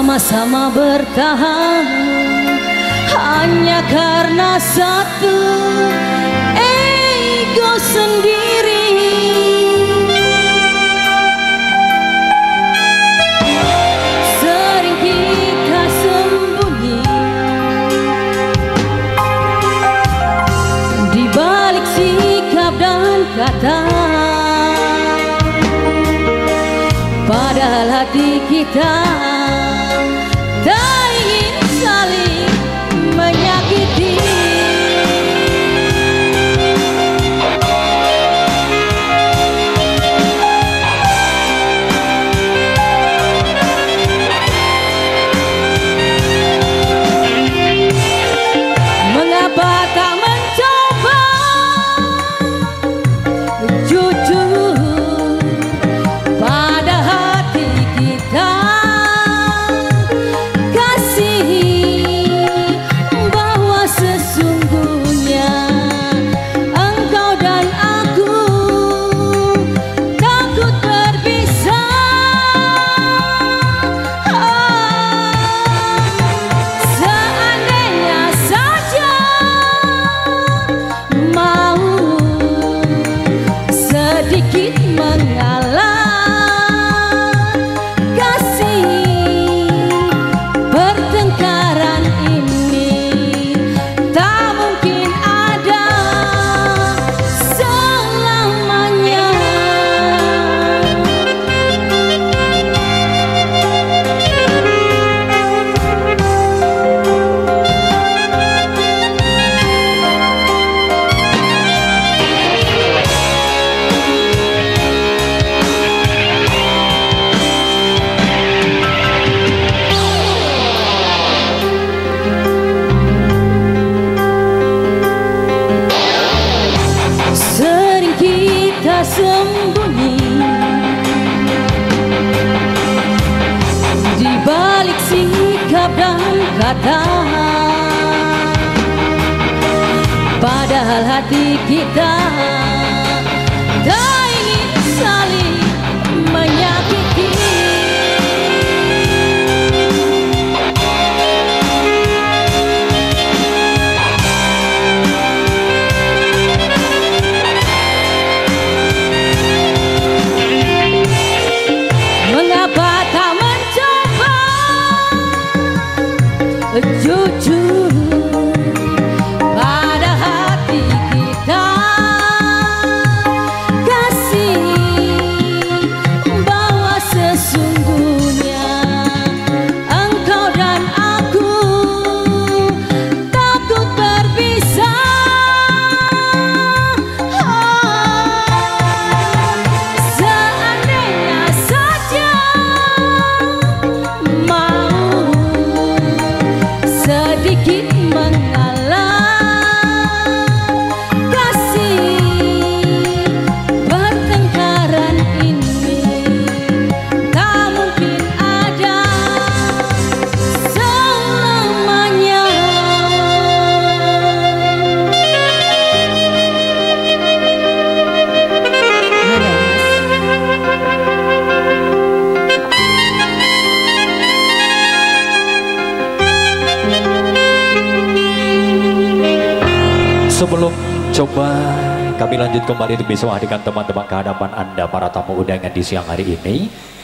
Sama-sama bertahan hanya karena satu ego sendiri. Sering kita sembunyi di balik sikap dan kata, padahal hati kita tak ingin saling menyakiti. Mengapa tak mencoba jujur pada hati kita? Sembunyi di balik sikap dan kata, padahal hati kita tak ingin saling menyakiti. Mengapa tak mencoba jujur pada hati kita? Kasih bahwa sesungguhnya engkau dan aku takut berpisah. Seandainya saja sedikit mengalah kasih, pertengkaran ini tak mungkin ada selamanya. Sebelum coba kami lanjut kembali untuk bisa menghadirkan teman-teman ke hadapan Anda para tamu undangan di siang hari ini.